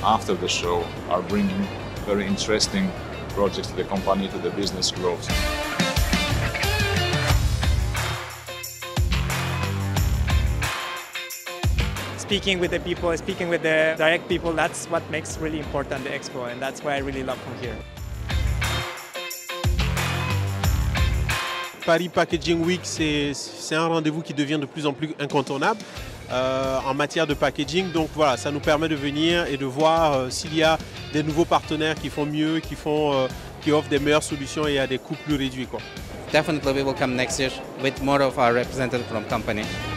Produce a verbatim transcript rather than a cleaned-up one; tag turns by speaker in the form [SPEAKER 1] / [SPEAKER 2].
[SPEAKER 1] after the show are bringing very interesting projects to the company, to the business growth.
[SPEAKER 2] Speaking with the people, speaking with the direct people, that's what makes really important the expo, and that's why I really love from here.
[SPEAKER 3] Paris Packaging Week, c'est un rendez-vous qui devient de plus en plus incontournable euh, en matière de packaging. Donc voilà, ça nous permet de venir et de voir euh, s'il y a des nouveaux partenaires qui font mieux, qui, font, euh, qui offrent des meilleures solutions et à des coûts plus réduits, quoi.
[SPEAKER 4] Definitely we will come next year with more of our representatives from company.